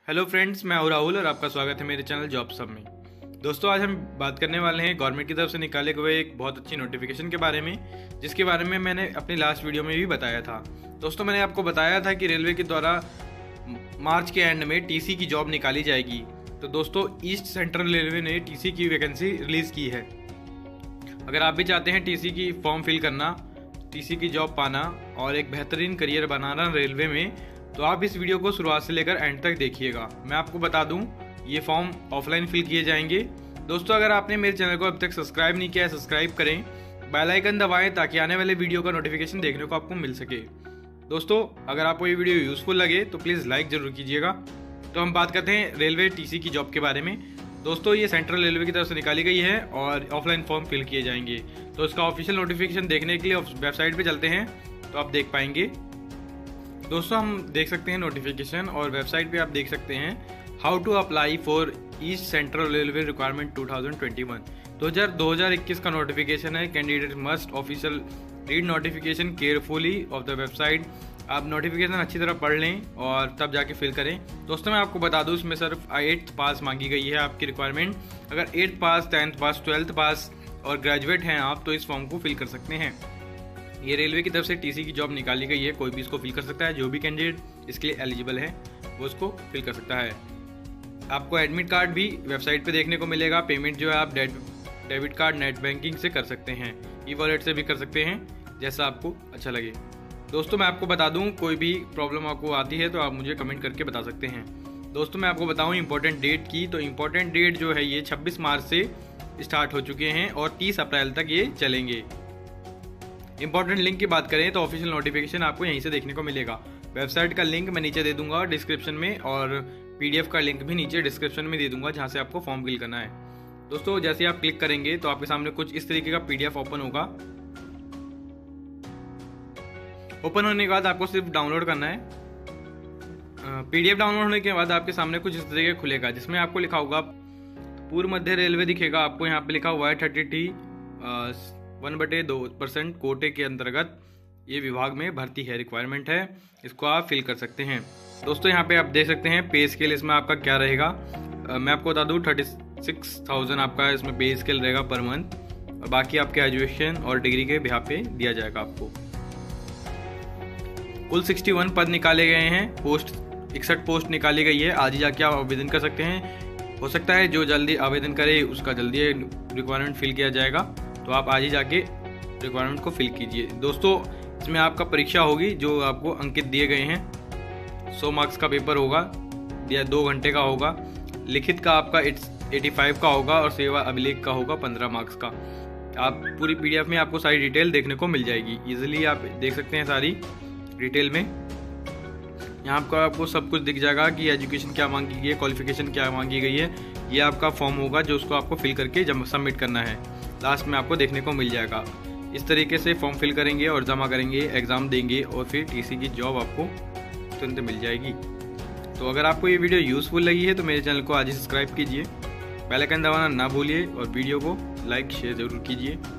Hello friends, मैं हूं राहुल और आपका स्वागत है मेरे चैनल जॉब सब में। दोस्तों, आज हम बात करने वाले हैं गवर्नमेंट की तरफ से निकाले हुए एक बहुत अच्छी नोटिफिकेशन के बारे में, जिसके बारे में मैंने अपनी लास्ट वीडियो में भी बताया था। दोस्तों, मैंने आपको बताया था कि रेलवे के द्वारा मार्च के एंड में टीसी की जॉब निकाली जाएगी। तो दोस्तों, ईस्ट सेंट्रल रेलवे ने टीसी की वैकेंसी रिलीज़ की है। अगर आप भी चाहते हैं टीसी की फॉर्म फिल करना, टीसी की जॉब पाना और एक बेहतरीन करियर बनाना रेलवे में, तो आप इस वीडियो को शुरुआत से लेकर एंड तक देखिएगा। मैं आपको बता दूं, ये फॉर्म ऑफलाइन फिल किए जाएंगे। दोस्तों, अगर आपने मेरे चैनल को अब तक सब्सक्राइब नहीं किया है, सब्सक्राइब करें, बेल आइकन दबाएं ताकि आने वाले वीडियो का नोटिफिकेशन देखने को आपको मिल सके। दोस्तों, अगर आपको ये वीडियो यूजफुल लगे तो प्लीज़ लाइक ज़रूर कीजिएगा। तो हम बात करते हैं रेलवे टीसी की जॉब के बारे में। दोस्तों, ये सेंट्रल रेलवे की तरफ से निकाली गई है और ऑफलाइन फॉर्म फिल किए जाएंगे। तो इसका ऑफिशियल नोटिफिकेशन देखने के लिए वेबसाइट पे चलते हैं तो आप देख पाएंगे। दोस्तों, हम देख सकते हैं नोटिफिकेशन और वेबसाइट पे आप देख सकते हैं how to apply for east central railway requirement 2021। 2021 का नोटिफिकेशन है। Candidate must official read notification carefully of the website. आप नोटिफिकेशन अच्छी तरह पढ़ लें और तब जाके फिल करें। दोस्तों, मैं आपको बता दूं, इसमें सिर्फ 8th पास मांगी गई है आपकी रिक्वायरमेंट। अगर 8th पास, 10th पास, 12th पास और ग्रेजुएट हैं आप, तो इस फॉर्म को फिल कर सकते हैं। ये रेलवे की तरफ से टीसी की जॉब निकाली गई है, कोई भी इसको फिल कर सकता है। जो भी कैंडिडेट इसके लिए एलिजिबल है वो इसको फिल कर सकता है। आपको एडमिट कार्ड भी वेबसाइट पे देखने को मिलेगा। पेमेंट जो है आप डेबिट कार्ड, नेट बैंकिंग से कर सकते हैं, ई वॉलेट से भी कर सकते हैं, जैसा आपको अच्छा लगे। दोस्तों, मैं आपको बता दूं, कोई भी प्रॉब्लम आपको आती है तो आप मुझे कमेंट करके बता सकते हैं। दोस्तों, मैं आपको बताऊं इंपॉर्टेंट डेट की, तो इंपॉर्टेंट डेट जो है ये 26 मार्च से स्टार्ट हो चुके हैं और 30 अप्रैल तक ये चलेंगे। इंपॉर्टेंट लिंक की बात करें तो ऑफिशियल नोटिफिकेशन आपको यहीं से देखने को मिलेगा। वेबसाइट का लिंक मैं नीचे दे दूंगा डिस्क्रिप्शन में, और पीडीएफ का लिंक भी नीचे डिस्क्रिप्शन में दे दूंगा, जहां से आपको फॉर्म फिल करना है। दोस्तों, जैसे आप क्लिक करेंगे तो आपके सामने कुछ इस तरीके का पीडीएफ ओपन होगा। ओपन होने के बाद आपको सिर्फ डाउनलोड करना है। पीडीएफ डाउनलोड होने के बाद आपके सामने कुछ इस तरीके खुलेगा, जिसमें आपको लिखा होगा पूर्व मध्य रेलवे दिखेगा। आपको यहाँ पे लिखा हुआ है 30T 1/2% कोटे के अंतर्गत ये विभाग में भर्ती है, रिक्वायरमेंट है, इसको आप फिल कर सकते हैं। दोस्तों, यहाँ पे आप देख सकते हैं पे स्केल इसमें आपका क्या रहेगा। मैं आपको बता दूं 36,000 आपका इसमें पे स्केल रहेगा पर मंथ, और बाकी आपके एजुकेशन और डिग्री के बिहार पे दिया जाएगा आपको। कुल 61 पद निकाले गए हैं, पोस्ट 61 पोस्ट निकाली गई है। आज ही जाके आप आवेदन कर सकते हैं। हो सकता है जो जल्दी आवेदन करे उसका जल्दी रिक्वायरमेंट फिल किया जाएगा, तो आप आज ही जाके रिक्वायरमेंट को फिल कीजिए। दोस्तों, इसमें आपका परीक्षा होगी जो आपको अंकित दिए गए हैं। 100 मार्क्स का पेपर होगा या 2 घंटे का होगा। लिखित का आपका 85 का होगा और सेवा अभिलेख का होगा 15 मार्क्स का। आप पूरी पीडीएफ में आपको सारी डिटेल देखने को मिल जाएगी। इजीली आप देख सकते हैं सारी डिटेल में। यहाँ आपको सब कुछ दिख जाएगा कि एजुकेशन क्या मांगी गई है, क्वालिफिकेशन क्या मांगी गई है। ये आपका फॉर्म होगा जो उसको आपको फिल करके सबमिट करना है। लास्ट में आपको देखने को मिल जाएगा। इस तरीके से फॉर्म फिल करेंगे और जमा करेंगे, एग्ज़ाम देंगे और फिर टीसी की जॉब आपको तुरंत मिल जाएगी। तो अगर आपको ये वीडियो यूज़फुल लगी है तो मेरे चैनल को आज ही सब्सक्राइब कीजिए, बेल आइकन दबाना ना भूलिए और वीडियो को लाइक शेयर ज़रूर कीजिए।